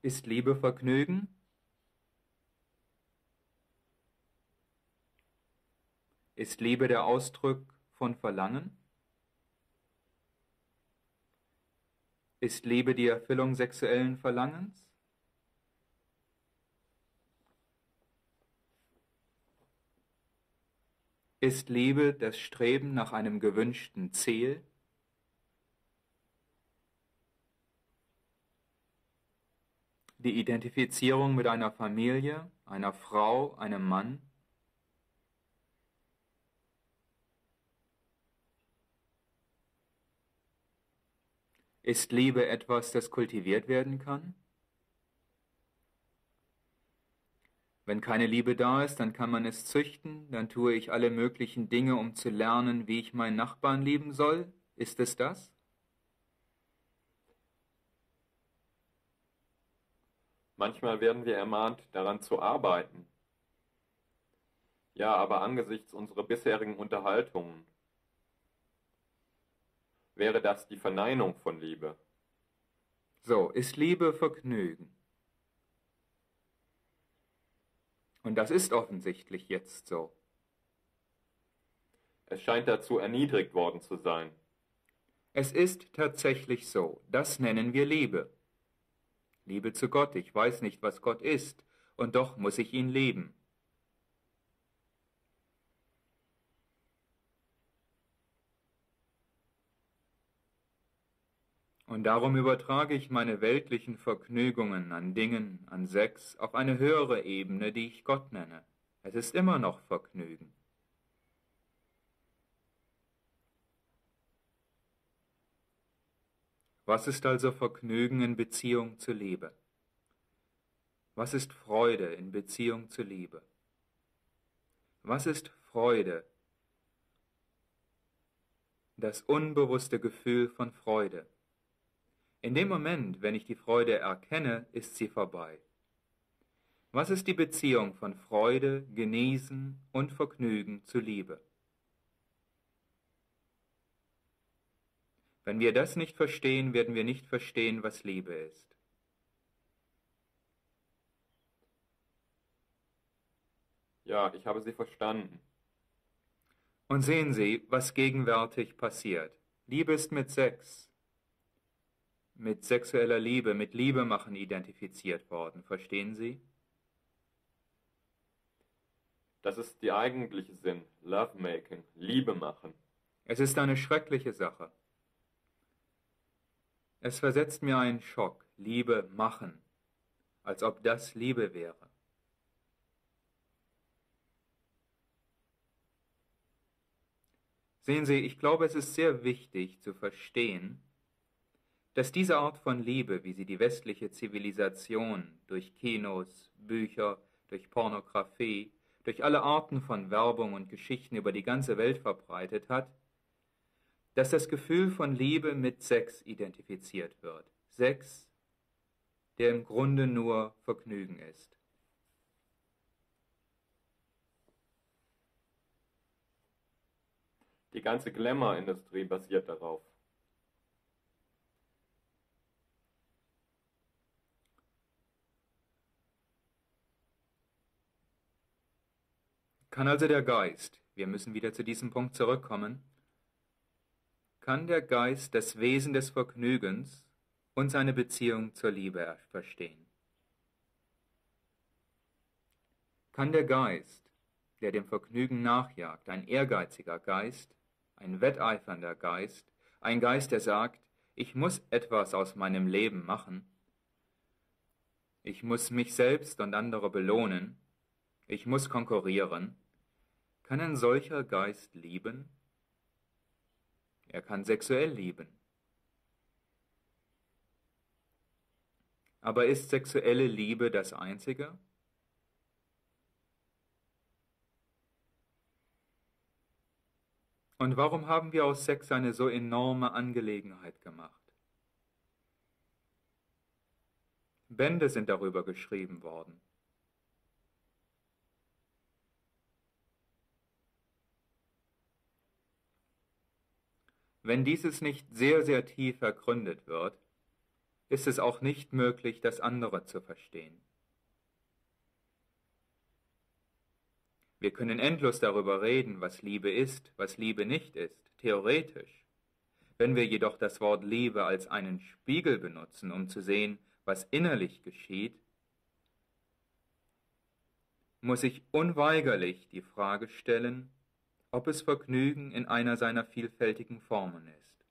Ist Liebe Vergnügen? Ist Liebe der Ausdruck von Verlangen? Ist Liebe die Erfüllung sexuellen Verlangens? Ist Liebe das Streben nach einem gewünschten Ziel? Die Identifizierung mit einer Familie, einer Frau, einem Mann? Ist Liebe etwas, das kultiviert werden kann? Wenn keine Liebe da ist, dann kann man es züchten, dann tue ich alle möglichen Dinge, um zu lernen, wie ich meinen Nachbarn lieben soll. Ist es das? Manchmal werden wir ermahnt, daran zu arbeiten. Ja, aber angesichts unserer bisherigen Unterhaltungen wäre das die Verneinung von Liebe. So, ist Liebe Vergnügen? Und das ist offensichtlich jetzt so. Es scheint dazu erniedrigt worden zu sein. Es ist tatsächlich so. Das nennen wir Liebe. Liebe zu Gott. Ich weiß nicht, was Gott ist, und doch muss ich ihn lieben. Und darum übertrage ich meine weltlichen Vergnügungen an Dingen, an Sex, auf eine höhere Ebene, die ich Gott nenne. Es ist immer noch Vergnügen. Was ist also Vergnügen in Beziehung zur Liebe? Was ist Freude in Beziehung zur Liebe? Was ist Freude? Das unbewusste Gefühl von Freude. In dem Moment, wenn ich die Freude erkenne, ist sie vorbei. Was ist die Beziehung von Freude, Genießen und Vergnügen zu Liebe? Wenn wir das nicht verstehen, werden wir nicht verstehen, was Liebe ist. Ja, ich habe Sie verstanden. Und sehen Sie, was gegenwärtig passiert. Liebe ist mit Sex, mit sexueller Liebe, mit Liebemachen identifiziert worden. Verstehen Sie? Das ist der eigentliche Sinn. Lovemaking, Liebe machen. Es ist eine schreckliche Sache. Es versetzt mir einen Schock, Liebe machen, als ob das Liebe wäre. Sehen Sie, ich glaube, es ist sehr wichtig zu verstehen, dass diese Art von Liebe, wie sie die westliche Zivilisation durch Kinos, Bücher, durch Pornografie, durch alle Arten von Werbung und Geschichten über die ganze Welt verbreitet hat, dass das Gefühl von Liebe mit Sex identifiziert wird. Sex, der im Grunde nur Vergnügen ist. Die ganze Glamour-Industrie basiert darauf. Kann also der Geist, wir müssen wieder zu diesem Punkt zurückkommen, kann der Geist das Wesen des Vergnügens und seine Beziehung zur Liebe verstehen? Kann der Geist, der dem Vergnügen nachjagt, ein ehrgeiziger Geist, ein wetteifernder Geist, ein Geist, der sagt, ich muss etwas aus meinem Leben machen, ich muss mich selbst und andere belohnen, ich muss konkurrieren, kann ein solcher Geist lieben? Er kann sexuell lieben. Aber ist sexuelle Liebe das Einzige? Und warum haben wir aus Sex eine so enorme Angelegenheit gemacht? Bände sind darüber geschrieben worden. Wenn dieses nicht sehr, sehr tief ergründet wird, ist es auch nicht möglich, das andere zu verstehen. Wir können endlos darüber reden, was Liebe ist, was Liebe nicht ist, theoretisch. Wenn wir jedoch das Wort Liebe als einen Spiegel benutzen, um zu sehen, was innerlich geschieht, muss ich unweigerlich die Frage stellen, ob es Vergnügen in einer seiner vielfältigen Formen ist.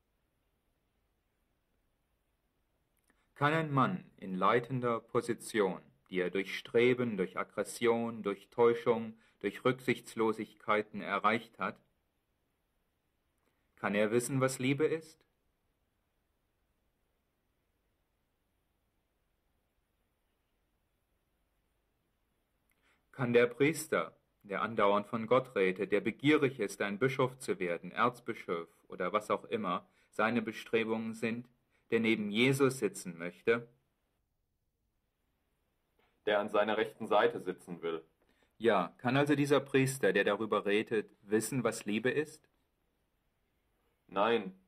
Kann ein Mann in leitender Position, die er durch Streben, durch Aggression, durch Täuschung, durch Rücksichtslosigkeiten erreicht hat, kann er wissen, was Liebe ist? Kann der Priester, der andauernd von Gott redet, der begierig ist, ein Bischof zu werden, Erzbischof oder was auch immer seine Bestrebungen sind, der neben Jesus sitzen möchte, der an seiner rechten Seite sitzen will? Ja, kann also dieser Priester, der darüber redet, wissen, was Liebe ist? Nein.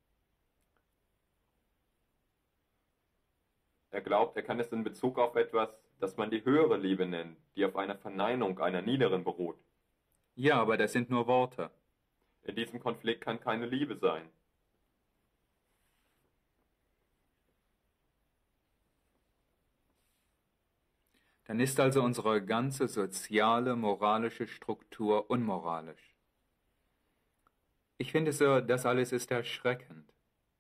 Er glaubt, er kann es in Bezug auf etwas, das man die höhere Liebe nennt, die auf einer Verneinung einer niederen beruht. Ja, aber das sind nur Worte. In diesem Konflikt kann keine Liebe sein. Dann ist also unsere ganze soziale, moralische Struktur unmoralisch. Ich finde, Sir, das alles ist erschreckend.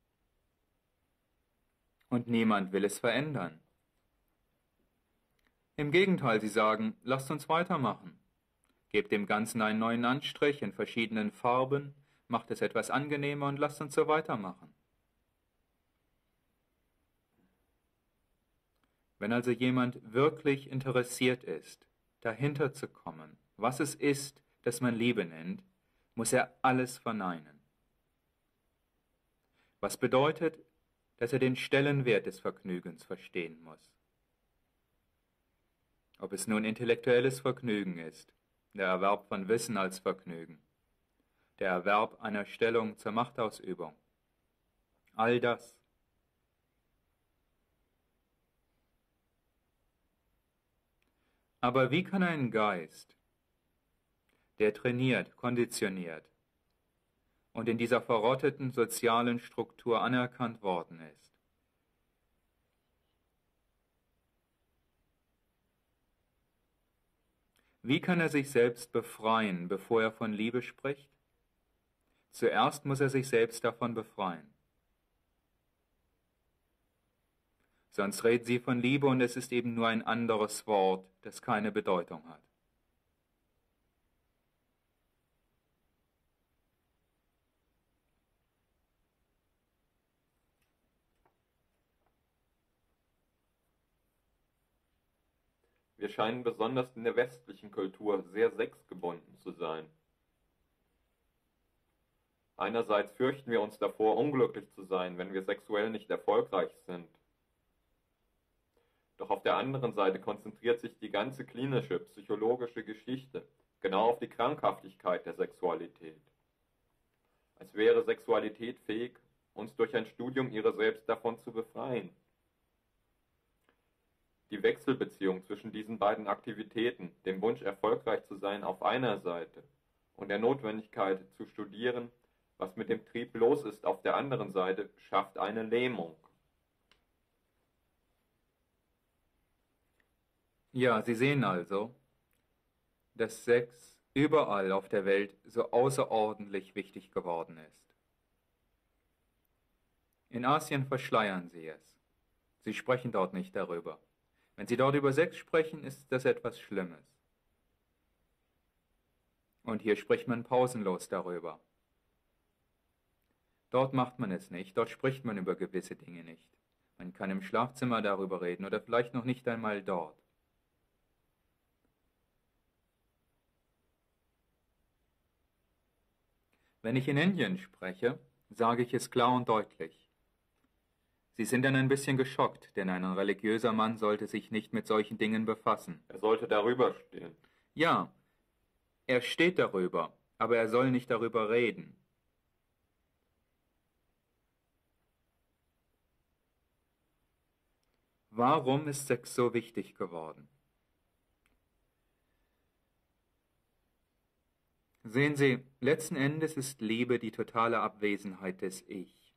Und niemand will es verändern. Im Gegenteil, sie sagen, lasst uns weitermachen. Gebt dem Ganzen einen neuen Anstrich in verschiedenen Farben, macht es etwas angenehmer und lasst uns so weitermachen. Wenn also jemand wirklich interessiert ist, dahinter zu kommen, was es ist, das man Liebe nennt, muss er alles verneinen. Was bedeutet, dass er den Stellenwert des Vergnügens verstehen muss. Ob es nun intellektuelles Vergnügen ist, der Erwerb von Wissen als Vergnügen, der Erwerb einer Stellung zur Machtausübung, all das. Aber wie kann ein Geist, der trainiert, konditioniert und in dieser verrotteten sozialen Struktur anerkannt worden ist, wie kann er sich selbst befreien, bevor er von Liebe spricht? Zuerst muss er sich selbst davon befreien. Sonst redet sie von Liebe und es ist eben nur ein anderes Wort, das keine Bedeutung hat. Wir scheinen besonders in der westlichen Kultur sehr sexgebunden zu sein. Einerseits fürchten wir uns davor, unglücklich zu sein, wenn wir sexuell nicht erfolgreich sind. Doch auf der anderen Seite konzentriert sich die ganze klinische, psychologische Geschichte genau auf die Krankhaftigkeit der Sexualität. Als wäre Sexualität fähig, uns durch ein Studium ihrer selbst davon zu befreien. Die Wechselbeziehung zwischen diesen beiden Aktivitäten, dem Wunsch erfolgreich zu sein auf einer Seite und der Notwendigkeit zu studieren, was mit dem Trieb los ist auf der anderen Seite, schafft eine Lähmung. Ja, Sie sehen also, dass Sex überall auf der Welt so außerordentlich wichtig geworden ist. In Asien verschleiern sie es. Sie sprechen dort nicht darüber. Wenn Sie dort über Sex sprechen, ist das etwas Schlimmes. Und hier spricht man pausenlos darüber. Dort macht man es nicht, dort spricht man über gewisse Dinge nicht. Man kann im Schlafzimmer darüber reden oder vielleicht noch nicht einmal dort. Wenn ich in Indien spreche, sage ich es klar und deutlich. Sie sind dann ein bisschen geschockt, denn ein religiöser Mann sollte sich nicht mit solchen Dingen befassen. Er sollte darüber stehen. Ja, er steht darüber, aber er soll nicht darüber reden. Warum ist Sex so wichtig geworden? Sehen Sie, letzten Endes ist Liebe die totale Abwesenheit des Ich.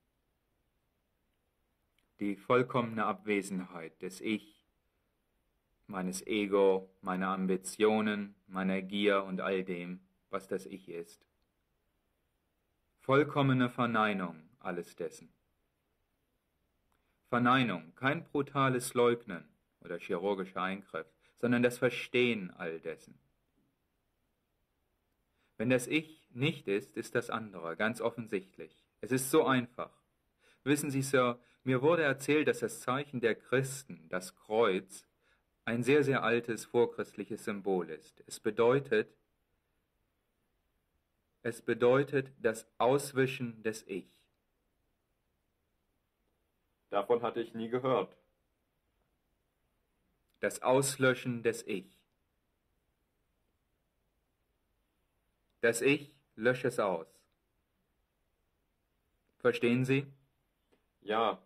Die vollkommene Abwesenheit des Ich, meines Ego, meiner Ambitionen, meiner Gier und all dem, was das Ich ist. Vollkommene Verneinung alles dessen. Verneinung, kein brutales Leugnen oder chirurgischer Eingriff, sondern das Verstehen all dessen. Wenn das Ich nicht ist, ist das andere, ganz offensichtlich. Es ist so einfach. Wissen Sie, Sir, mir wurde erzählt, dass das Zeichen der Christen, das Kreuz, ein sehr, sehr altes vorchristliches Symbol ist. Es bedeutet das Auswischen des Ich. Davon hatte ich nie gehört. Das Auslöschen des Ich. Das Ich lösche es aus. Verstehen Sie? Ja.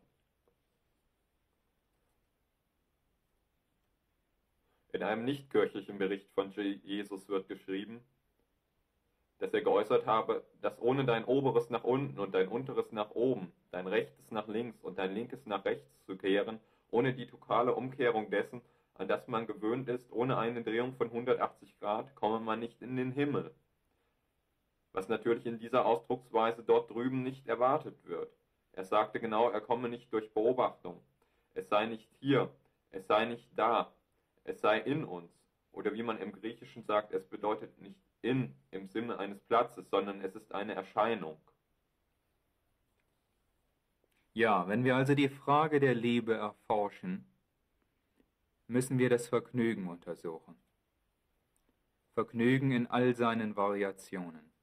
In einem nichtkirchlichen Bericht von Jesus wird geschrieben, dass er geäußert habe, dass ohne dein Oberes nach unten und dein Unteres nach oben, dein Rechtes nach links und dein Linkes nach rechts zu kehren, ohne die totale Umkehrung dessen, an das man gewöhnt ist, ohne eine Drehung von 180 Grad, komme man nicht in den Himmel. Was natürlich in dieser Ausdrucksweise dort drüben nicht erwartet wird. Er sagte genau, er komme nicht durch Beobachtung. Es sei nicht hier, es sei nicht da, es sei in uns. Oder wie man im Griechischen sagt, es bedeutet nicht in im Sinne eines Platzes, sondern es ist eine Erscheinung. Ja, wenn wir also die Frage der Liebe erforschen, müssen wir das Vergnügen untersuchen. Vergnügen in all seinen Variationen.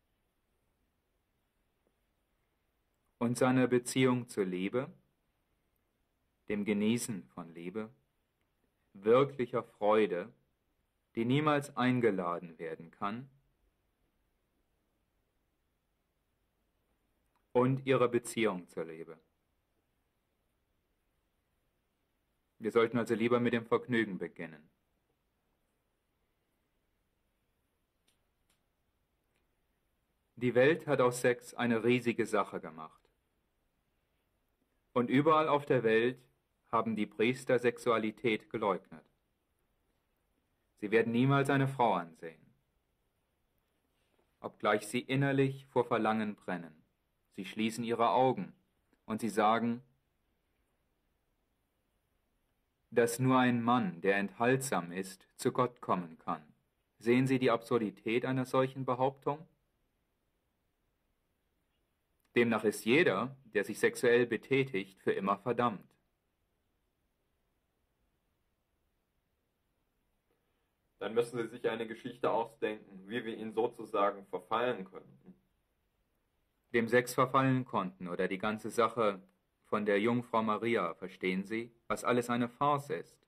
Und seine Beziehung zur Liebe, dem Genießen von Liebe, wirklicher Freude, die niemals eingeladen werden kann, und ihre Beziehung zur Liebe. Wir sollten also lieber mit dem Vergnügen beginnen. Die Welt hat aus Sex eine riesige Sache gemacht. Und überall auf der Welt haben die Priester Sexualität geleugnet. Sie werden niemals eine Frau ansehen, obgleich sie innerlich vor Verlangen brennen. Sie schließen ihre Augen und sie sagen, dass nur ein Mann, der enthaltsam ist, zu Gott kommen kann. Sehen Sie die Absurdität einer solchen Behauptung? Demnach ist jeder, der sich sexuell betätigt, für immer verdammt. Dann müssen Sie sich eine Geschichte ausdenken, wie wir ihn sozusagen verfallen könnten. Dem Sex verfallen konnten oder die ganze Sache von der Jungfrau Maria, verstehen Sie, was alles eine Farce ist.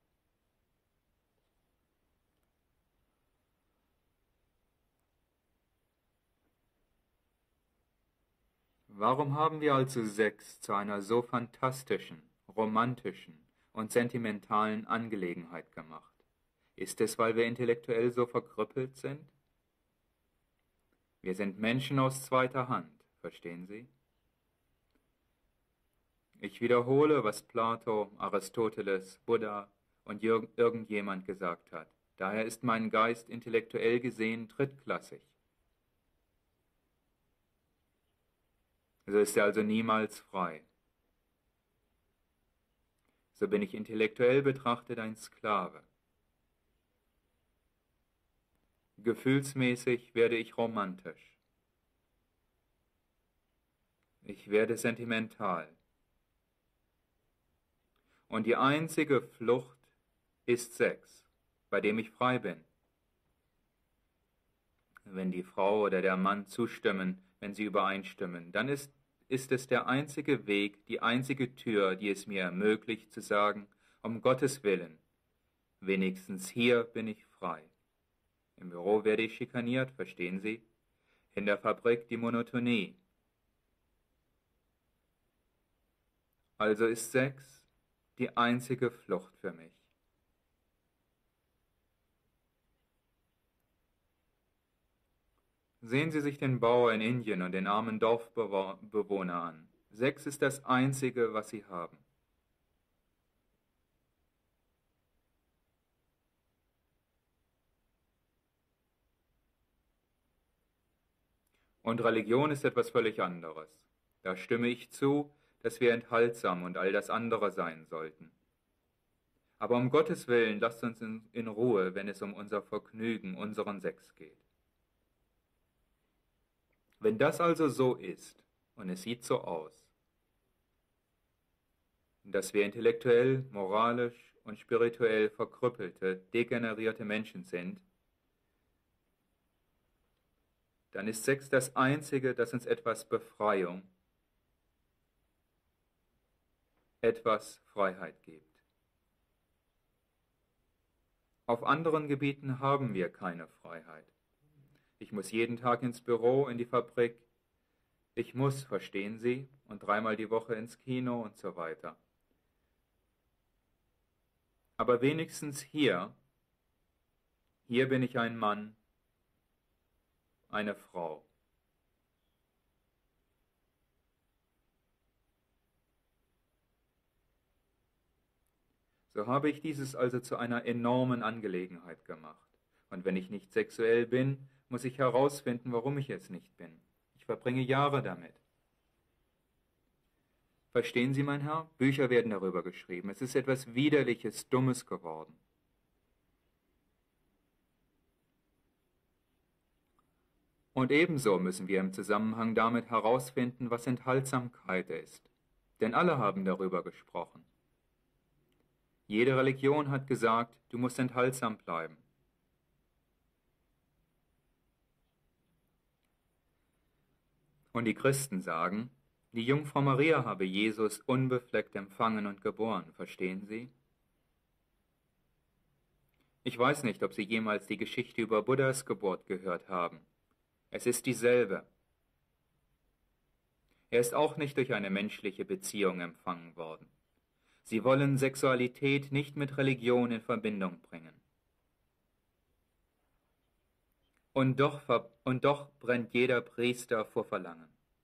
Warum haben wir also Sex zu einer so fantastischen, romantischen und sentimentalen Angelegenheit gemacht? Ist es, weil wir intellektuell so verkrüppelt sind? Wir sind Menschen aus zweiter Hand, verstehen Sie? Ich wiederhole, was Plato, Aristoteles, Buddha und irgendjemand gesagt hat. Daher ist mein Geist intellektuell gesehen drittklassig. So ist er also niemals frei. So bin ich intellektuell betrachtet ein Sklave. Gefühlsmäßig werde ich romantisch. Ich werde sentimental. Und die einzige Flucht ist Sex, bei dem ich frei bin. Wenn die Frau oder der Mann zustimmen, wenn sie übereinstimmen, dann ist es der einzige Weg, die einzige Tür, die es mir ermöglicht zu sagen, um Gottes Willen, wenigstens hier bin ich frei. Im Büro werde ich schikaniert, verstehen Sie? In der Fabrik die Monotonie. Also ist Sex die einzige Flucht für mich. Sehen Sie sich den Bauer in Indien und den armen Dorfbewohner an. Sex ist das Einzige, was sie haben. Und Religion ist etwas völlig anderes. Da stimme ich zu, dass wir enthaltsam und all das andere sein sollten. Aber um Gottes Willen, lasst uns in Ruhe, wenn es um unser Vergnügen, unseren Sex geht. Wenn das also so ist, und es sieht so aus, dass wir intellektuell, moralisch und spirituell verkrüppelte, degenerierte Menschen sind, dann ist Sex das Einzige, das uns etwas Befreiung, etwas Freiheit gibt. Auf anderen Gebieten haben wir keine Freiheit. Ich muss jeden Tag ins Büro, in die Fabrik. Ich muss, verstehen Sie, und 3-mal die Woche ins Kino und so weiter. Aber wenigstens hier bin ich ein Mann, eine Frau. So habe ich dieses also zu einer enormen Angelegenheit gemacht. Und wenn ich nicht sexuell bin, muss ich herausfinden, warum ich es nicht bin. Ich verbringe Jahre damit. Verstehen Sie, mein Herr? Bücher werden darüber geschrieben. Es ist etwas Widerliches, Dummes geworden. Und ebenso müssen wir im Zusammenhang damit herausfinden, was Enthaltsamkeit ist. Denn alle haben darüber gesprochen. Jede Religion hat gesagt, du musst enthaltsam bleiben. Und die Christen sagen, die Jungfrau Maria habe Jesus unbefleckt empfangen und geboren, verstehen Sie? Ich weiß nicht, ob Sie jemals die Geschichte über Buddhas Geburt gehört haben. Es ist dieselbe. Er ist auch nicht durch eine menschliche Beziehung empfangen worden. Sie wollen Sexualität nicht mit Religion in Verbindung bringen. Und doch brennt jeder Priester vor Verlangen.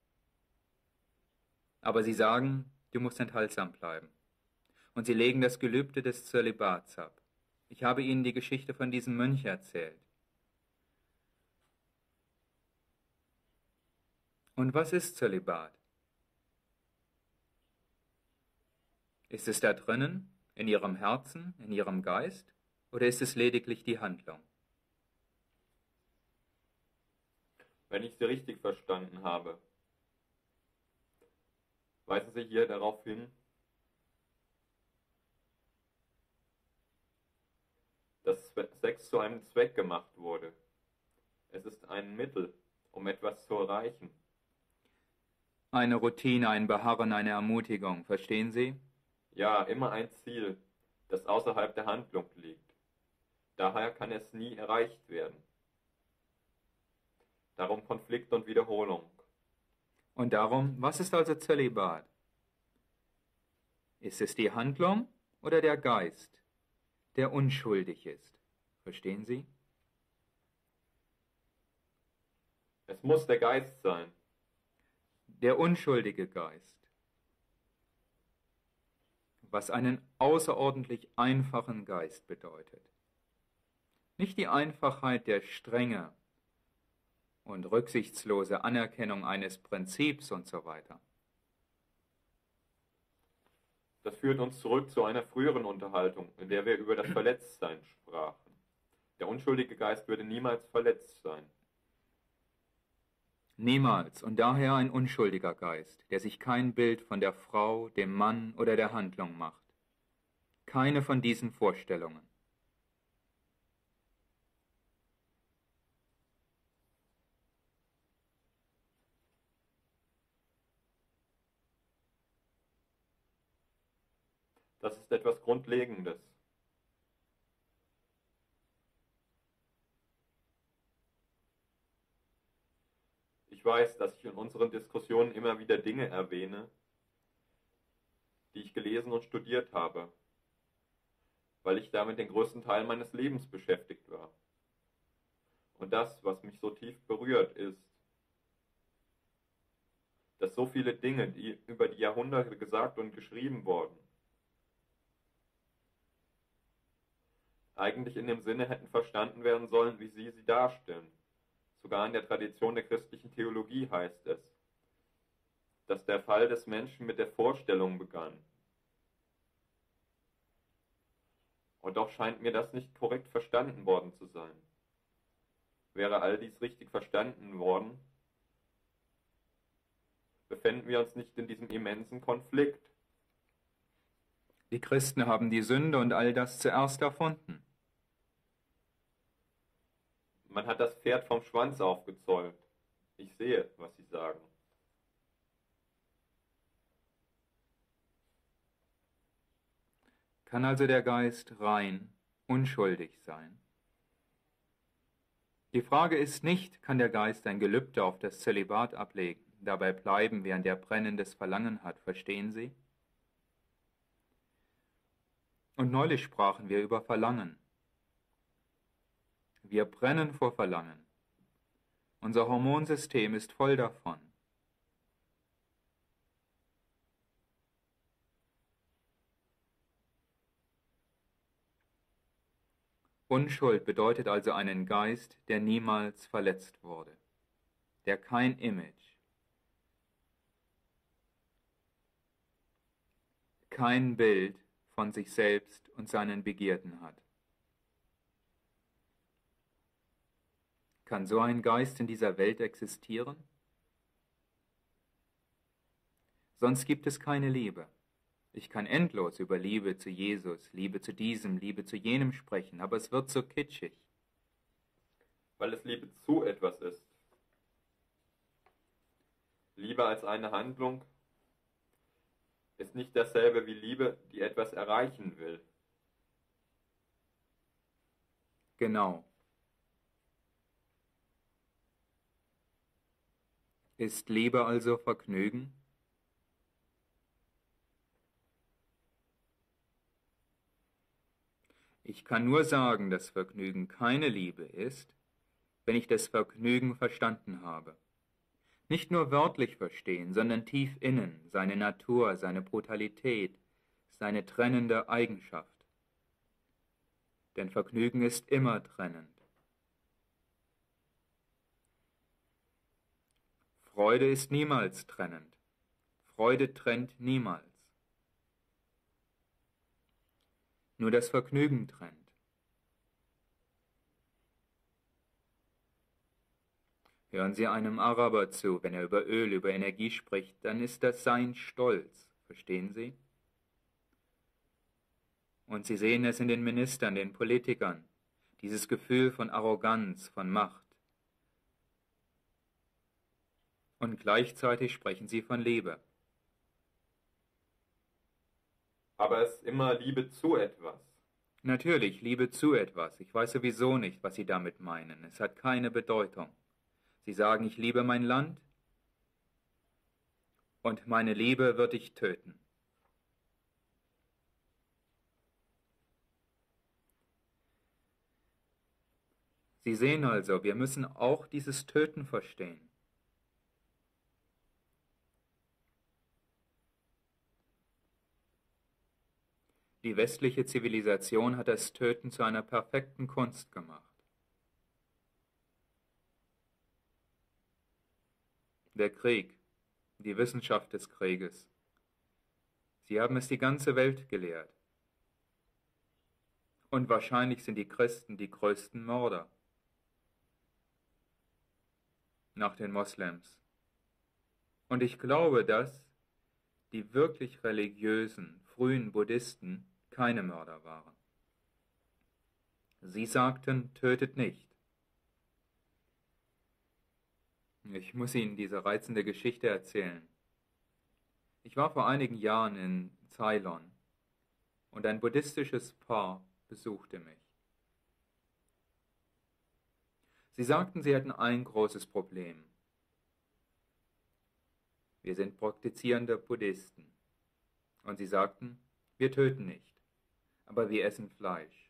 Aber sie sagen, du musst enthaltsam bleiben. Und sie legen das Gelübde des Zölibats ab. Ich habe Ihnen die Geschichte von diesem Mönch erzählt. Und was ist Zölibat? Ist es da drinnen, in Ihrem Herzen, in Ihrem Geist, oder ist es lediglich die Handlung? Wenn ich Sie richtig verstanden habe, weisen Sie hier darauf hin, dass Sex zu einem Zweck gemacht wurde. Es ist ein Mittel, um etwas zu erreichen. Eine Routine, ein Beharren, eine Ermutigung, verstehen Sie? Ja, immer ein Ziel, das außerhalb der Handlung liegt. Daher kann es nie erreicht werden. Darum Konflikt und Wiederholung. Und darum, was ist also Zölibat? Ist es die Handlung oder der Geist, der unschuldig ist? Verstehen Sie? Es muss der Geist sein. Der unschuldige Geist. Was einen außerordentlich einfachen Geist bedeutet. Nicht die Einfachheit der Strenge und rücksichtslose Anerkennung eines Prinzips und so weiter. Das führt uns zurück zu einer früheren Unterhaltung, in der wir über das Verletztsein sprachen. Der unschuldige Geist würde niemals verletzt sein. Niemals und daher ein unschuldiger Geist, der sich kein Bild von der Frau, dem Mann oder der Handlung macht. Keine von diesen Vorstellungen. Das ist etwas Grundlegendes. Ich weiß, dass ich in unseren Diskussionen immer wieder Dinge erwähne, die ich gelesen und studiert habe, weil ich damit den größten Teil meines Lebens beschäftigt war. Und das, was mich so tief berührt, ist, dass so viele Dinge, die über die Jahrhunderte gesagt und geschrieben wurden, eigentlich in dem Sinne hätten verstanden werden sollen, wie sie darstellen. Sogar in der Tradition der christlichen Theologie heißt es, dass der Fall des Menschen mit der Vorstellung begann. Und doch scheint mir das nicht korrekt verstanden worden zu sein. Wäre all dies richtig verstanden worden, befänden wir uns nicht in diesem immensen Konflikt. Die Christen haben die Sünde und all das zuerst erfunden. Man hat das Pferd vom Schwanz aufgezäumt. Ich sehe, was Sie sagen. Kann also der Geist rein, unschuldig sein? Die Frage ist nicht, kann der Geist ein Gelübde auf das Zölibat ablegen, dabei bleiben, während er brennendes Verlangen hat, verstehen Sie? Und neulich sprachen wir über Verlangen. Wir brennen vor Verlangen. Unser Hormonsystem ist voll davon. Unschuld bedeutet also einen Geist, der niemals verletzt wurde, der kein Image, kein Bild von sich selbst und seinen Begierden hat. Kann so ein Geist in dieser Welt existieren? Sonst gibt es keine Liebe. Ich kann endlos über Liebe zu Jesus, Liebe zu diesem, Liebe zu jenem sprechen, aber es wird so kitschig. Weil es Liebe zu etwas ist. Liebe als eine Handlung ist nicht dasselbe wie Liebe, die etwas erreichen will. Genau. Ist Liebe also Vergnügen? Ich kann nur sagen, dass Vergnügen keine Liebe ist, wenn ich das Vergnügen verstanden habe. Nicht nur wörtlich verstehen, sondern tief innen, seine Natur, seine Brutalität, seine trennende Eigenschaft. Denn Vergnügen ist immer trennend. Freude ist niemals trennend. Freude trennt niemals. Nur das Vergnügen trennt. Hören Sie einem Araber zu, wenn er über Öl, über Energie spricht, dann ist das sein Stolz, verstehen Sie? Und Sie sehen es in den Ministern, den Politikern, dieses Gefühl von Arroganz, von Macht. Und gleichzeitig sprechen sie von Liebe. Aber es ist immer Liebe zu etwas. Natürlich, Liebe zu etwas. Ich weiß sowieso nicht, was Sie damit meinen. Es hat keine Bedeutung. Sie sagen, ich liebe mein Land und meine Liebe wird dich töten. Sie sehen also, wir müssen auch dieses Töten verstehen. Die westliche Zivilisation hat das Töten zu einer perfekten Kunst gemacht. Der Krieg, die Wissenschaft des Krieges. Sie haben es die ganze Welt gelehrt. Und wahrscheinlich sind die Christen die größten Mörder. Nach den Moslems. Und ich glaube, dass die wirklich religiösen, frühen Buddhisten keine Mörder waren. Sie sagten, tötet nicht. Ich muss Ihnen diese reizende Geschichte erzählen. Ich war vor einigen Jahren in Ceylon und ein buddhistisches Paar besuchte mich. Sie sagten, sie hätten ein großes Problem. Wir sind praktizierende Buddhisten Und sie sagten, wir töten nicht, aber wir essen Fleisch.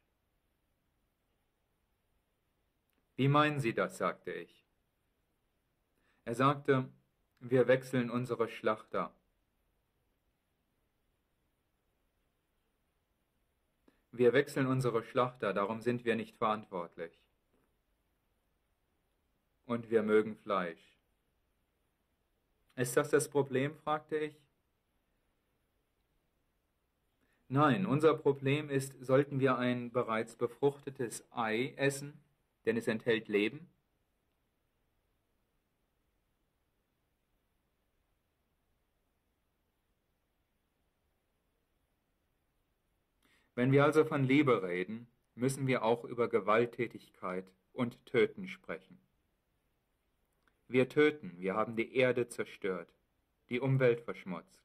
Wie meinen Sie das, sagte ich. Er sagte, wir wechseln unsere Schlachter. Wir wechseln unsere Schlachter, darum sind wir nicht verantwortlich. Und wir mögen Fleisch. Ist das das Problem, fragte ich. Nein, unser Problem ist, sollten wir ein bereits befruchtetes Ei essen, denn es enthält Leben? Wenn wir also von Liebe reden, müssen wir auch über Gewalttätigkeit und Töten sprechen. Wir töten, wir haben die Erde zerstört, die Umwelt verschmutzt.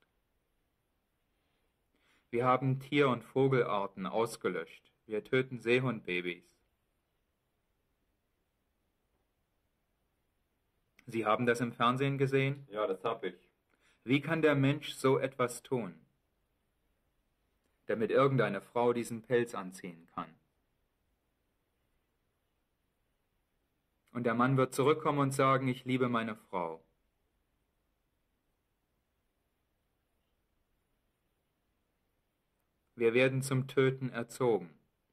Wir haben Tier- und Vogelarten ausgelöscht, wir töten Seehundbabys. Sie haben das im Fernsehen gesehen? Ja, das habe ich. Wie kann der Mensch so etwas tun, damit irgendeine Frau diesen Pelz anziehen kann? Und der Mann wird zurückkommen und sagen, ich liebe meine Frau. Wir werden zum Töten erzogen.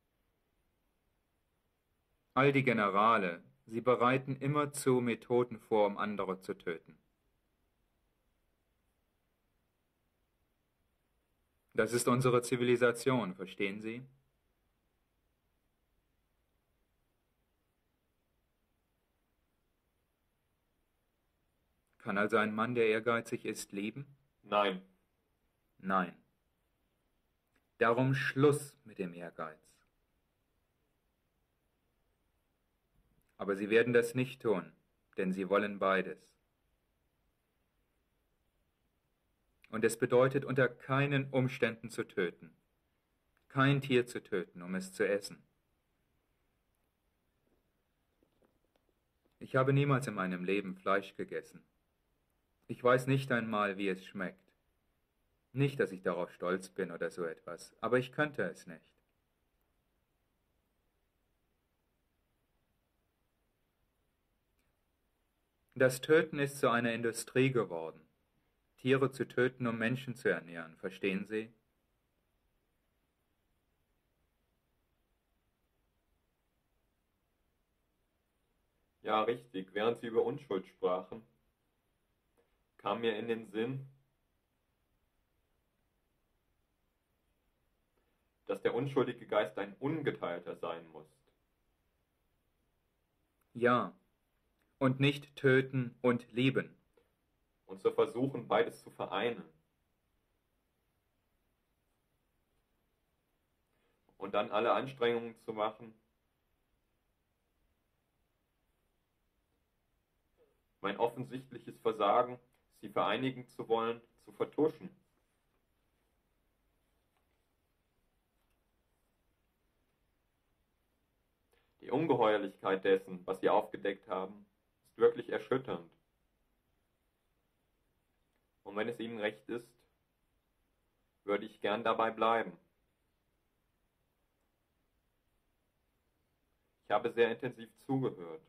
All die Generale, sie bereiten immerzu Methoden vor, um andere zu töten. Das ist unsere Zivilisation, verstehen Sie? Kann also ein Mann, der ehrgeizig ist, lieben? Nein. Nein. Darum Schluss mit dem Ehrgeiz. Aber sie werden das nicht tun, denn sie wollen beides. Und es bedeutet, unter keinen Umständen zu töten. Kein Tier zu töten, um es zu essen. Ich habe niemals in meinem Leben Fleisch gegessen. Ich weiß nicht einmal, wie es schmeckt. Nicht, dass ich darauf stolz bin oder so etwas, aber ich könnte es nicht. Das Töten ist zu einer Industrie geworden. Tiere zu töten, um Menschen zu ernähren, verstehen Sie? Ja, richtig. Während Sie über Unschuld sprachen, kam mir in den Sinn, dass der unschuldige Geist ein Ungeteilter sein muss. Ja, und nicht töten und lieben. Und zu versuchen, beides zu vereinen. Und dann alle Anstrengungen zu machen, mein offensichtliches Versagen, sie vereinigen zu wollen, zu vertuschen. Die Ungeheuerlichkeit dessen, was sie aufgedeckt haben, ist wirklich erschütternd. Und wenn es Ihnen recht ist, würde ich gern dabei bleiben. Ich habe sehr intensiv zugehört.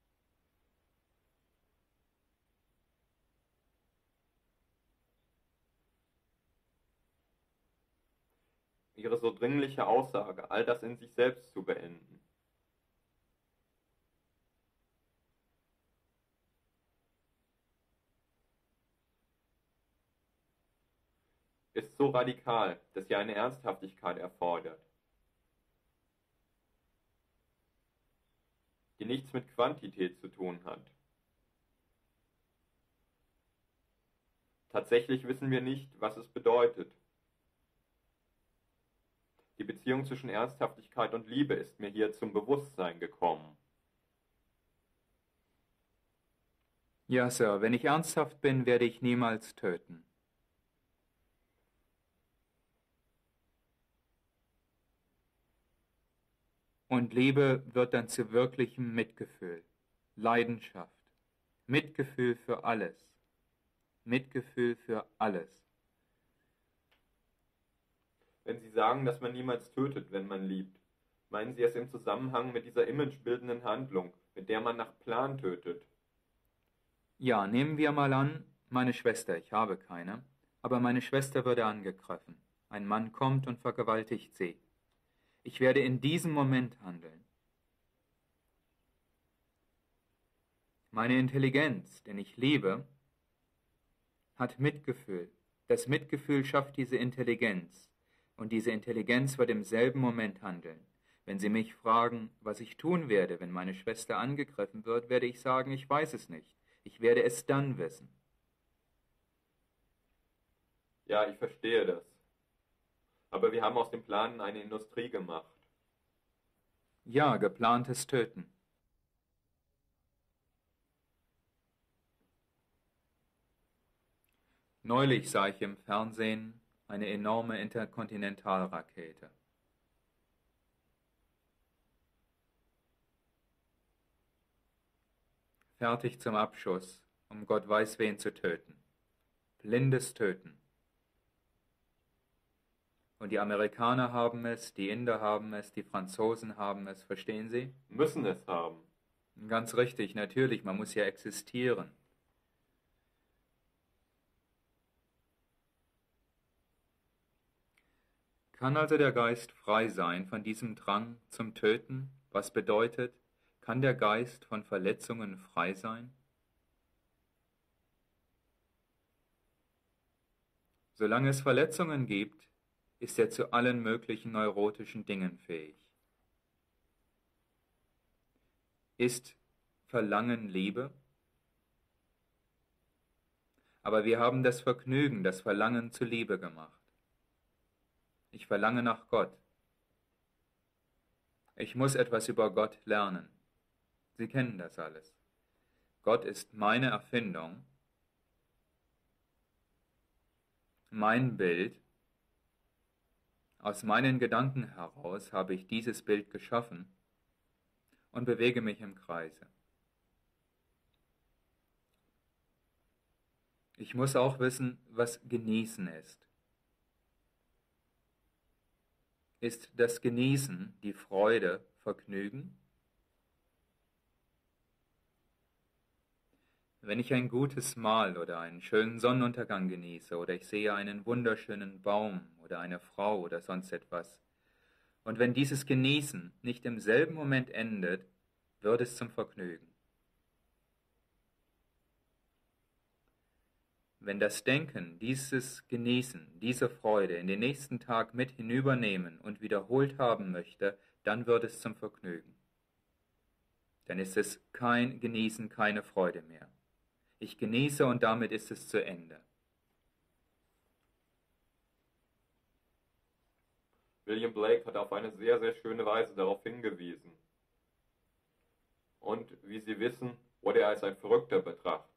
Ihre so dringliche Aussage, all das in sich selbst zu beenden. Ist so radikal, dass sie eine Ernsthaftigkeit erfordert, die nichts mit Quantität zu tun hat. Tatsächlich wissen wir nicht, was es bedeutet. Die Beziehung zwischen Ernsthaftigkeit und Liebe ist mir hier zum Bewusstsein gekommen. Ja, Sir, wenn ich ernsthaft bin, werde ich niemals töten. Und Liebe wird dann zu wirklichem Mitgefühl, Leidenschaft, Mitgefühl für alles, Mitgefühl für alles. Wenn Sie sagen, dass man niemals tötet, wenn man liebt, meinen Sie es im Zusammenhang mit dieser imagebildenden Handlung, mit der man nach Plan tötet? Ja, nehmen wir mal an, meine Schwester, ich habe keine, aber meine Schwester würde angegriffen. Ein Mann kommt und vergewaltigt sie. Ich werde in diesem Moment handeln. Meine Intelligenz, denn ich liebe, hat Mitgefühl. Das Mitgefühl schafft diese Intelligenz. Und diese Intelligenz wird im selben Moment handeln. Wenn Sie mich fragen, was ich tun werde, wenn meine Schwester angegriffen wird, werde ich sagen, ich weiß es nicht. Ich werde es dann wissen. Ja, ich verstehe das. Aber wir haben aus dem Planen eine Industrie gemacht. Ja, geplantes Töten. Neulich sah ich im Fernsehen eine enorme Interkontinentalrakete. Fertig zum Abschuss, um Gott weiß wen zu töten. Blindes Töten. Und die Amerikaner haben es, die Inder haben es, die Franzosen haben es, verstehen Sie? Müssen es haben. Ganz richtig, natürlich, man muss ja existieren. Kann also der Geist frei sein von diesem Drang zum Töten? Was bedeutet, kann der Geist von Verletzungen frei sein? Solange es Verletzungen gibt, ist er zu allen möglichen neurotischen Dingen fähig. Ist Verlangen Liebe? Aber wir haben das Vergnügen, das Verlangen zu Liebe gemacht. Ich verlange nach Gott. Ich muss etwas über Gott lernen. Sie kennen das alles. Gott ist meine Erfindung, mein Bild. Aus meinen Gedanken heraus habe ich dieses Bild geschaffen und bewege mich im Kreise. Ich muss auch wissen, was Genießen ist. Ist das Genießen, die Freude, Vergnügen? Wenn ich ein gutes Mahl oder einen schönen Sonnenuntergang genieße oder ich sehe einen wunderschönen Baum oder eine Frau oder sonst etwas, und wenn dieses Genießen nicht im selben Moment endet, wird es zum Vergnügen. Wenn das Denken dieses Genießen, diese Freude in den nächsten Tag mit hinübernehmen und wiederholt haben möchte, dann wird es zum Vergnügen. Dann ist es kein Genießen, keine Freude mehr. Ich genieße und damit ist es zu Ende. William Blake hat auf eine sehr, sehr schöne Weise darauf hingewiesen. Und wie Sie wissen, wurde er als ein Verrückter betrachtet.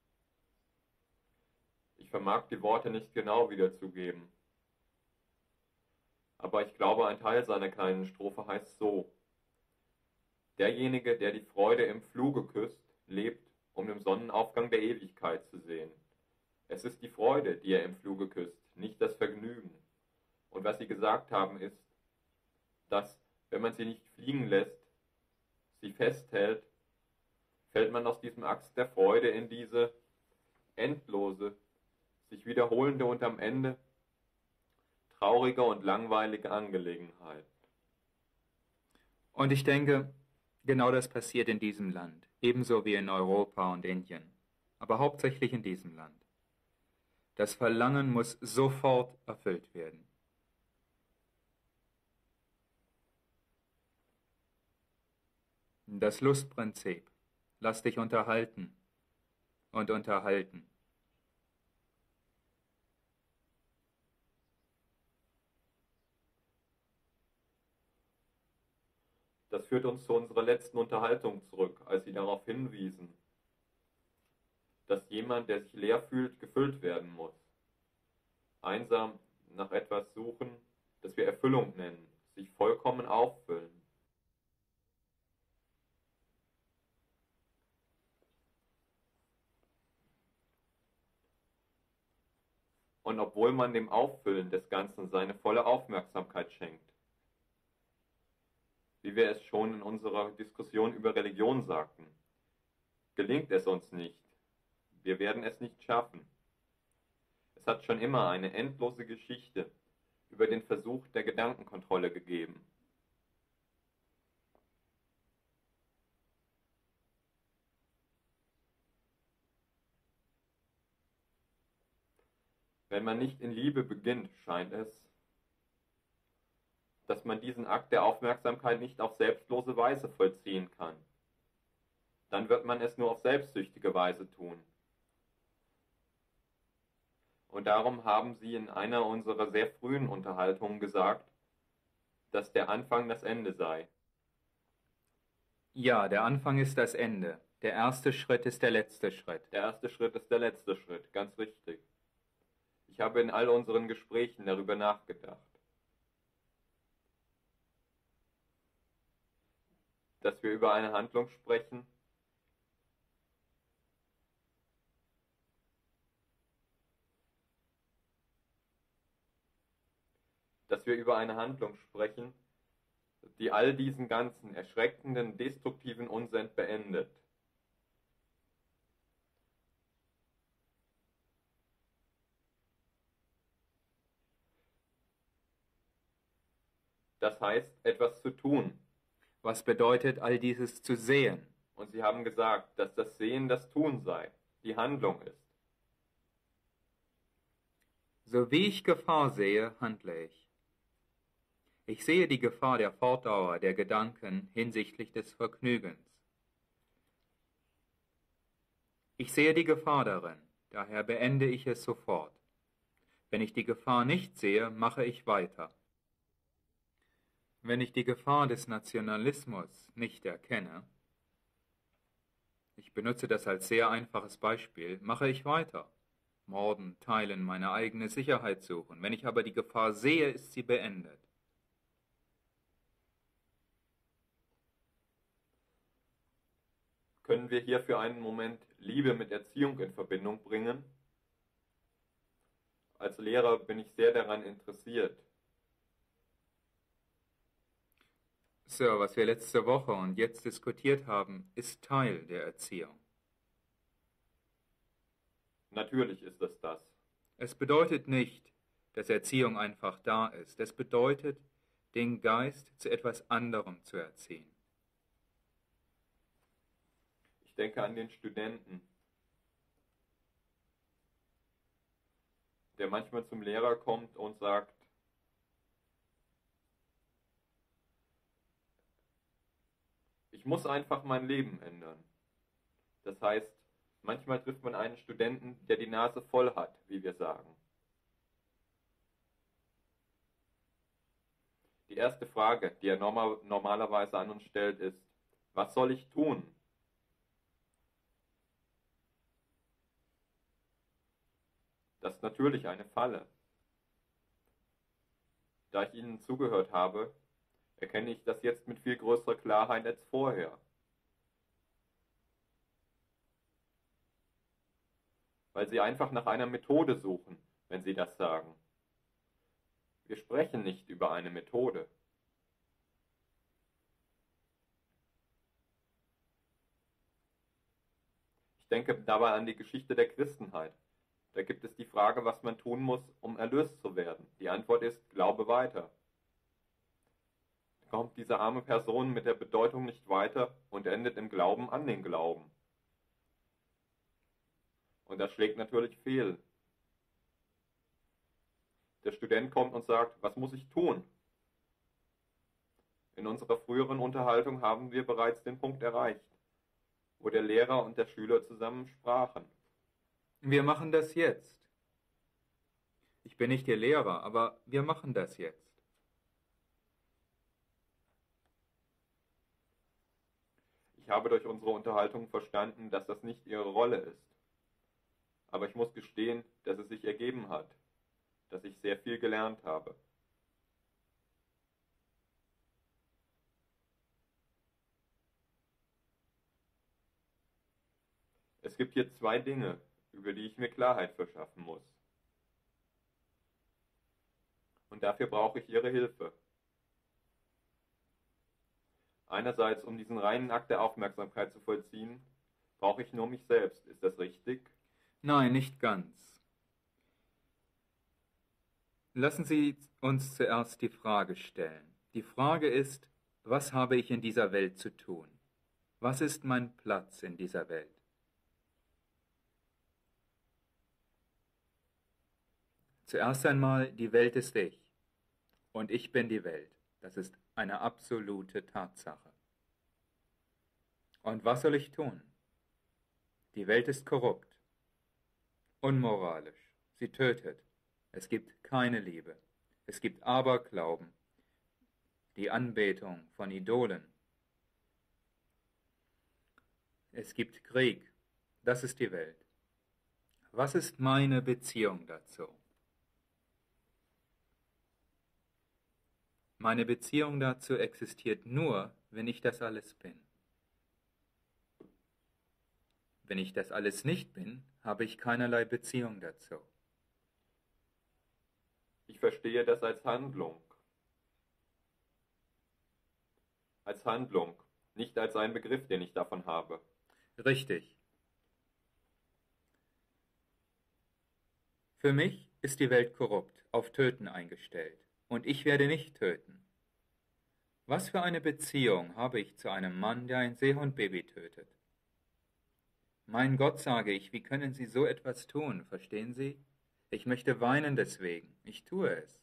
Ich vermag die Worte nicht genau wiederzugeben. Aber ich glaube, ein Teil seiner kleinen Strophe heißt so: Derjenige, der die Freude im Fluge küsst, lebt, um den Sonnenaufgang der Ewigkeit zu sehen. Es ist die Freude, die er im Fluge küsst, nicht das Vergnügen. Und was Sie gesagt haben ist, dass, wenn man sie nicht fliegen lässt, sie festhält, fällt man aus diesem Ast der Freude in diese endlose, sich wiederholende und am Ende traurige und langweilige Angelegenheit. Und ich denke, genau das passiert in diesem Land, ebenso wie in Europa und Indien, aber hauptsächlich in diesem Land. Das Verlangen muss sofort erfüllt werden. Das Lustprinzip. Lass dich unterhalten und unterhalten. Das führt uns zu unserer letzten Unterhaltung zurück, als Sie darauf hinwiesen, dass jemand, der sich leer fühlt, gefüllt werden muss. Einsam nach etwas suchen, das wir Erfüllung nennen, sich vollkommen auffüllen. und obwohl man dem Auffüllen des Ganzen seine volle Aufmerksamkeit schenkt. Wie wir es schon in unserer Diskussion über Religion sagten, gelingt es uns nicht. Wir werden es nicht schaffen. Es hat schon immer eine endlose Geschichte über den Versuch der Gedankenkontrolle gegeben. Wenn man nicht in Liebe beginnt, scheint es, dass man diesen Akt der Aufmerksamkeit nicht auf selbstlose Weise vollziehen kann. Dann wird man es nur auf selbstsüchtige Weise tun. Und darum haben Sie in einer unserer sehr frühen Unterhaltungen gesagt, dass der Anfang das Ende sei. Ja, der Anfang ist das Ende. Der erste Schritt ist der letzte Schritt. Der erste Schritt ist der letzte Schritt, ganz richtig. Ich habe in all unseren Gesprächen darüber nachgedacht, dass wir über eine Handlung sprechen, die all diesen ganzen erschreckenden, destruktiven Unsinn beendet. Das heißt, etwas zu tun. Was bedeutet all dieses zu sehen? Und Sie haben gesagt, dass das Sehen das Tun sei, die Handlung ist. So wie ich Gefahr sehe, handle ich. Ich sehe die Gefahr der Fortdauer der Gedanken hinsichtlich des Vergnügens. Ich sehe die Gefahr darin, daher beende ich es sofort. Wenn ich die Gefahr nicht sehe, mache ich weiter. Wenn ich die Gefahr des Nationalismus nicht erkenne, ich benutze das als sehr einfaches Beispiel, mache ich weiter. Morden, teilen, meine eigene Sicherheit suchen. Wenn ich aber die Gefahr sehe, ist sie beendet. Können wir hier für einen Moment Liebe mit Erziehung in Verbindung bringen? Als Lehrer bin ich sehr daran interessiert. Sir, was wir letzte Woche und jetzt diskutiert haben, ist Teil der Erziehung. Natürlich ist es das. Es bedeutet nicht, dass Erziehung einfach da ist. Es bedeutet, den Geist zu etwas anderem zu erziehen. Ich denke an den Studenten, der manchmal zum Lehrer kommt und sagt, ich muss einfach mein Leben ändern. Das heißt, manchmal trifft man einen Studenten, der die Nase voll hat, wie wir sagen. Die erste Frage, die er normalerweise an uns stellt, ist, was soll ich tun? Das ist natürlich eine Falle. Da ich Ihnen zugehört habe, erkenne ich das jetzt mit viel größerer Klarheit als vorher. Weil Sie einfach nach einer Methode suchen, wenn Sie das sagen. Wir sprechen nicht über eine Methode. Ich denke dabei an die Geschichte der Christenheit. Da gibt es die Frage, was man tun muss, um erlöst zu werden. Die Antwort ist, glaube weiter. Da kommt diese arme Person mit der Bedeutung nicht weiter und endet im Glauben an den Glauben. Und das schlägt natürlich fehl. Der Student kommt und sagt, was muss ich tun? In unserer früheren Unterhaltung haben wir bereits den Punkt erreicht, wo der Lehrer und der Schüler zusammen sprachen. Wir machen das jetzt. Ich bin nicht Ihr Lehrer, aber wir machen das jetzt. Ich habe durch unsere Unterhaltung verstanden, dass das nicht Ihre Rolle ist. Aber ich muss gestehen, dass es sich ergeben hat, dass ich sehr viel gelernt habe. Es gibt hier zwei Dinge, über die ich mir Klarheit verschaffen muss. Und dafür brauche ich Ihre Hilfe. Einerseits, um diesen reinen Akt der Aufmerksamkeit zu vollziehen, brauche ich nur mich selbst. Ist das richtig? Nein, nicht ganz. Lassen Sie uns zuerst die Frage stellen. Die Frage ist, was habe ich in dieser Welt zu tun? Was ist mein Platz in dieser Welt? Zuerst einmal, die Welt ist ich und ich bin die Welt. Das ist eine absolute Tatsache. Und was soll ich tun? Die Welt ist korrupt, unmoralisch, sie tötet. Es gibt keine Liebe. Es gibt Aberglauben, die Anbetung von Idolen. Es gibt Krieg. Das ist die Welt. Was ist meine Beziehung dazu? Meine Beziehung dazu existiert nur, wenn ich das alles bin. Wenn ich das alles nicht bin, habe ich keinerlei Beziehung dazu. Ich verstehe das als Handlung. Als Handlung, nicht als einen Begriff, den ich davon habe. Richtig. Für mich ist die Welt korrupt, auf Töten eingestellt, und ich werde nicht töten. Was für eine Beziehung habe ich zu einem Mann, der ein Seehundbaby tötet? Mein Gott, sage ich, wie können Sie so etwas tun, verstehen Sie? Ich möchte weinen deswegen, ich tue es.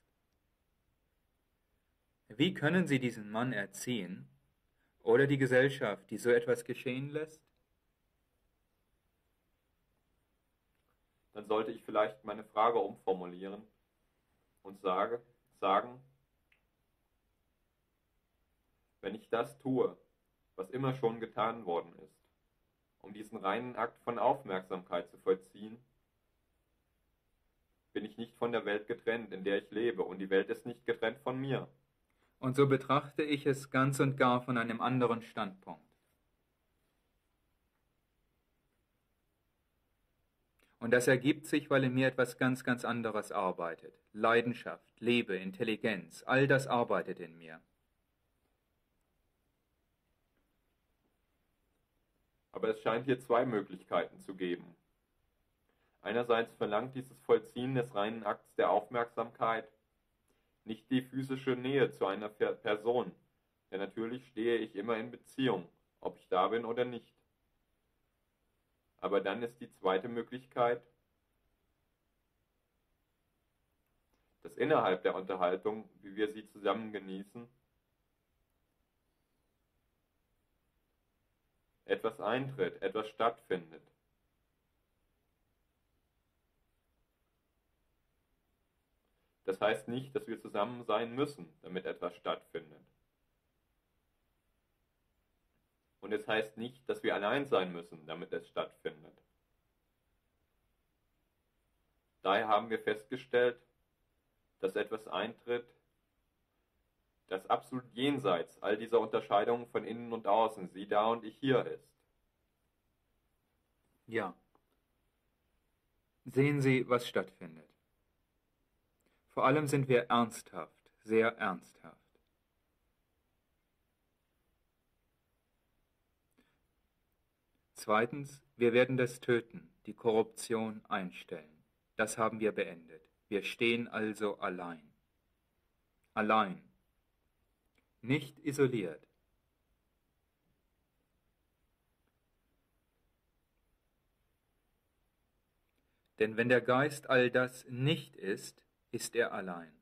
Wie können Sie diesen Mann erziehen oder die Gesellschaft, die so etwas geschehen lässt? Dann sollte ich vielleicht meine Frage umformulieren und sagen, wenn ich das tue, was immer schon getan worden ist, um diesen reinen Akt von Aufmerksamkeit zu vollziehen, bin ich nicht von der Welt getrennt, in der ich lebe, und die Welt ist nicht getrennt von mir. Und so betrachte ich es ganz und gar von einem anderen Standpunkt. Und das ergibt sich, weil in mir etwas ganz, ganz anderes arbeitet. Leidenschaft, Liebe, Intelligenz, all das arbeitet in mir. Aber es scheint hier zwei Möglichkeiten zu geben. Einerseits verlangt dieses Vollziehen des reinen Akts der Aufmerksamkeit nicht die physische Nähe zu einer Person, denn natürlich stehe ich immer in Beziehung, ob ich da bin oder nicht. Aber dann ist die zweite Möglichkeit, dass innerhalb der Unterhaltung, wie wir sie zusammen genießen, etwas eintritt, etwas stattfindet. Das heißt nicht, dass wir zusammen sein müssen, damit etwas stattfindet. Und es heißt nicht, dass wir allein sein müssen, damit es stattfindet. Daher haben wir festgestellt, dass etwas eintritt, das absolut jenseits all dieser Unterscheidungen von innen und außen, sie da und ich hier ist. Ja. Sehen Sie, was stattfindet. Vor allem sind wir ernsthaft, sehr ernsthaft. Zweitens, wir werden das Töten, die Korruption einstellen. Das haben wir beendet. Wir stehen also allein. Allein. Nicht isoliert. Denn wenn der Geist all das nicht ist, ist er allein.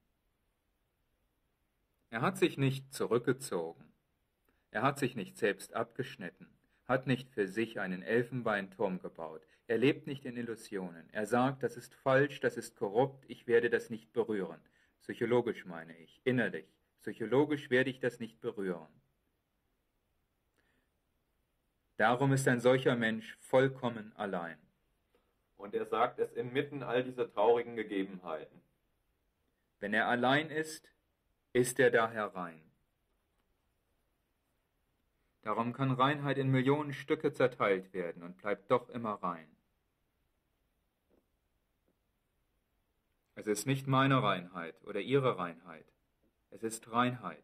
Er hat sich nicht zurückgezogen. Er hat sich nicht selbst abgeschnitten, hat nicht für sich einen Elfenbeinturm gebaut. Er lebt nicht in Illusionen. Er sagt, das ist falsch, das ist korrupt, ich werde das nicht berühren. Psychologisch meine ich, innerlich. Psychologisch werde ich das nicht berühren. Darum ist ein solcher Mensch vollkommen allein. Und er sagt es inmitten all dieser traurigen Gegebenheiten. Wenn er allein ist er daher rein. Darum kann Reinheit in Millionen Stücke zerteilt werden und bleibt doch immer rein. Es ist nicht meine Reinheit oder ihre Reinheit. Es ist Reinheit.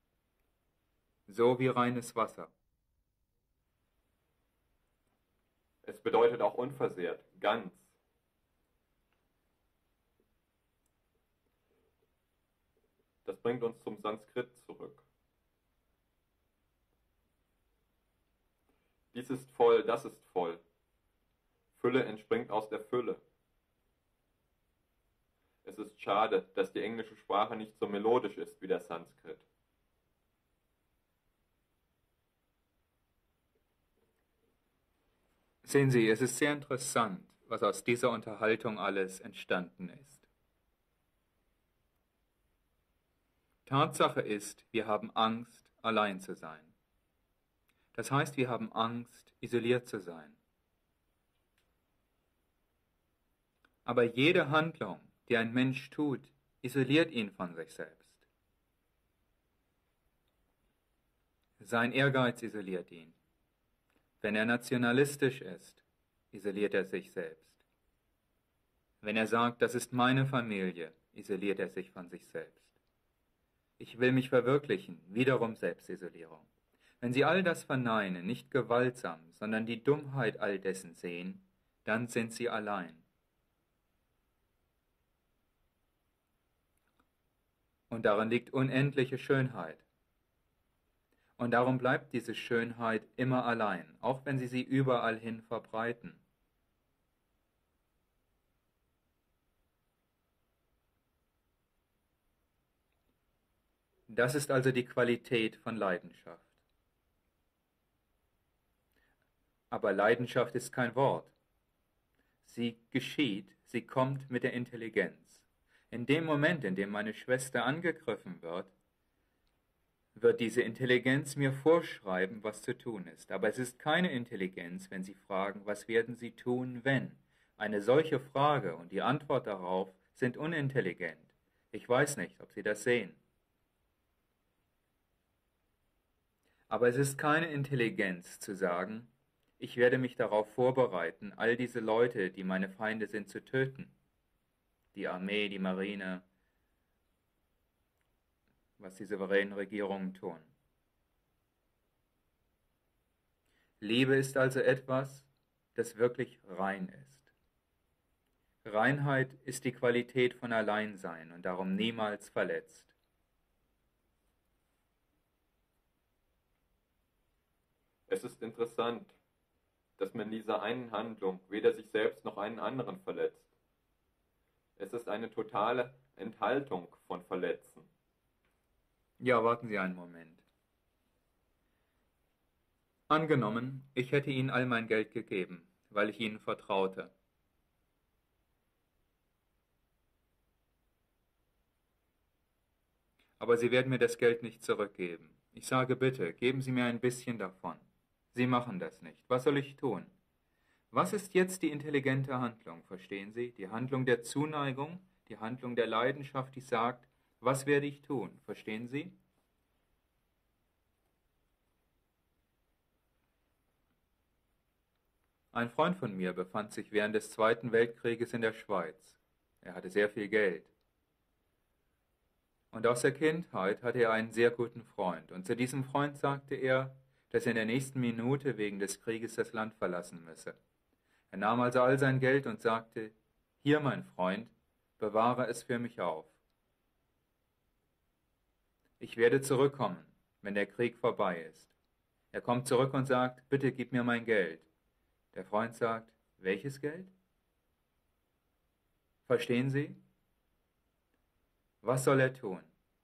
So wie reines Wasser. Es bedeutet auch unversehrt, ganz. Das bringt uns zum Sanskrit zurück. Dies ist voll, das ist voll. Fülle entspringt aus der Fülle. Es ist schade, dass die englische Sprache nicht so melodisch ist wie der Sanskrit. Sehen Sie, es ist sehr interessant, was aus dieser Unterhaltung alles entstanden ist. Tatsache ist, wir haben Angst, allein zu sein. Das heißt, wir haben Angst, isoliert zu sein. Aber jede Handlung, die ein Mensch tut, isoliert ihn von sich selbst. Sein Ehrgeiz isoliert ihn. Wenn er nationalistisch ist, isoliert er sich selbst. Wenn er sagt, das ist meine Familie, isoliert er sich von sich selbst. Ich will mich verwirklichen, wiederum Selbstisolierung. Wenn Sie all das verneinen, nicht gewaltsam, sondern die Dummheit all dessen sehen, dann sind Sie allein. Und darin liegt unendliche Schönheit. Und darum bleibt diese Schönheit immer allein, auch wenn Sie sie überall hin verbreiten. Das ist also die Qualität von Leidenschaft. Aber Leidenschaft ist kein Wort. Sie geschieht, sie kommt mit der Intelligenz. In dem Moment, in dem meine Schwester angegriffen wird diese Intelligenz mir vorschreiben, was zu tun ist. Aber es ist keine Intelligenz, wenn Sie fragen, was werden Sie tun, wenn? Eine solche Frage und die Antwort darauf sind unintelligent. Ich weiß nicht, ob Sie das sehen. Aber es ist keine Intelligenz zu sagen, ich werde mich darauf vorbereiten, all diese Leute, die meine Feinde sind, zu töten. Die Armee, die Marine, was die souveränen Regierungen tun. Liebe ist also etwas, das wirklich rein ist. Reinheit ist die Qualität von Alleinsein und darum niemals verletzt. Es ist interessant, dass man in dieser einen Handlung weder sich selbst noch einen anderen verletzt. Es ist eine totale Enthaltung von Verletzen. Ja, warten Sie einen Moment. Angenommen, ich hätte Ihnen all mein Geld gegeben, weil ich Ihnen vertraute. Aber Sie werden mir das Geld nicht zurückgeben. Ich sage bitte, geben Sie mir ein bisschen davon. Sie machen das nicht. Was soll ich tun? Was ist jetzt die intelligente Handlung, verstehen Sie? Die Handlung der Zuneigung, die Handlung der Leidenschaft, die sagt, was werde ich tun, verstehen Sie? Ein Freund von mir befand sich während des Zweiten Weltkrieges in der Schweiz. Er hatte sehr viel Geld. Und aus der Kindheit hatte er einen sehr guten Freund. Und zu diesem Freund sagte er, dass er in der nächsten Minute wegen des Krieges das Land verlassen müsse. Er nahm also all sein Geld und sagte, hier, mein Freund, bewahre es für mich auf. Ich werde zurückkommen, wenn der Krieg vorbei ist. Er kommt zurück und sagt, bitte gib mir mein Geld. Der Freund sagt, welches Geld? Verstehen Sie? Was soll er tun?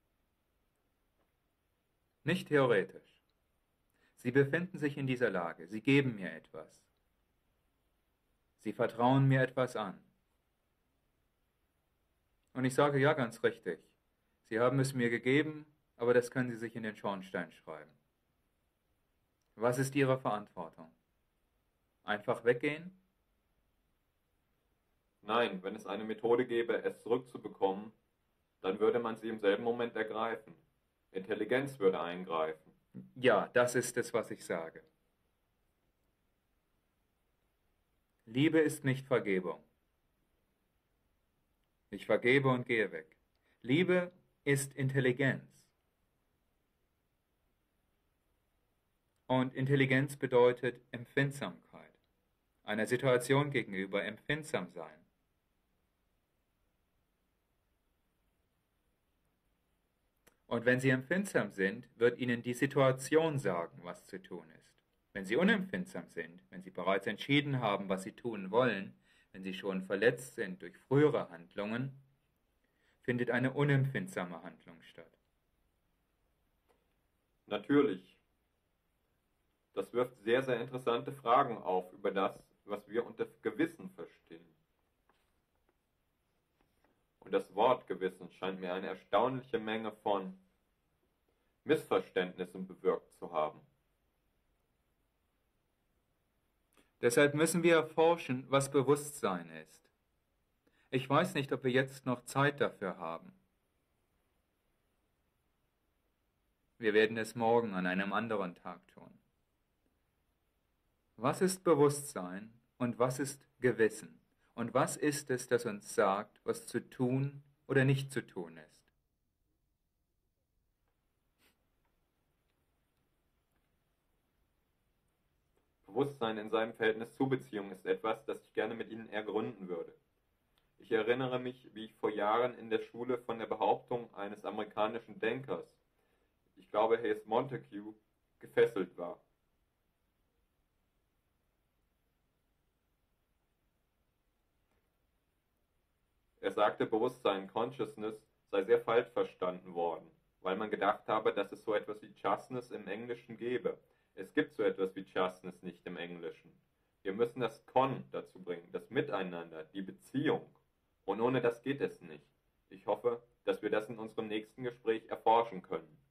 Nicht theoretisch. Sie befinden sich in dieser Lage, Sie geben mir etwas. Sie vertrauen mir etwas an. Und ich sage, ja, ganz richtig. Sie haben es mir gegeben, aber das können Sie sich in den Schornstein schreiben. Was ist Ihre Verantwortung? Einfach weggehen? Nein, wenn es eine Methode gäbe, es zurückzubekommen, dann würde man sie im selben Moment ergreifen. Intelligenz würde eingreifen. Ja, das ist es, was ich sage. Liebe ist nicht Vergebung. Ich vergebe und gehe weg. Liebe ist Intelligenz. Und Intelligenz bedeutet Empfindsamkeit. Einer Situation gegenüber empfindsam sein. Und wenn Sie empfindsam sind, wird Ihnen die Situation sagen, was zu tun ist. Wenn Sie unempfindsam sind, wenn Sie bereits entschieden haben, was Sie tun wollen, wenn Sie schon verletzt sind durch frühere Handlungen, findet eine unempfindsame Handlung statt. Natürlich. Das wirft sehr, sehr interessante Fragen auf über das, was wir unter Gewissen verstehen. Und das Wort Gewissen scheint mir eine erstaunliche Menge von Missverständnissen bewirkt zu haben. Deshalb müssen wir erforschen, was Bewusstsein ist. Ich weiß nicht, ob wir jetzt noch Zeit dafür haben. Wir werden es morgen an einem anderen Tag tun. Was ist Bewusstsein und was ist Gewissen? Und was ist es, das uns sagt, was zu tun oder nicht zu tun ist? Bewusstsein in seinem Verhältnis zu Beziehung ist etwas, das ich gerne mit Ihnen ergründen würde. Ich erinnere mich, wie ich vor Jahren in der Schule von der Behauptung eines amerikanischen Denkers, ich glaube, er ist Montague, gefesselt war. Er sagte, Bewusstsein, Consciousness, sei sehr falsch verstanden worden, weil man gedacht habe, dass es so etwas wie Justness im Englischen gäbe. Es gibt so etwas wie Justness nicht im Englischen. Wir müssen das Con dazu bringen, das Miteinander, die Beziehung. Und ohne das geht es nicht. Ich hoffe, dass wir das in unserem nächsten Gespräch erforschen können.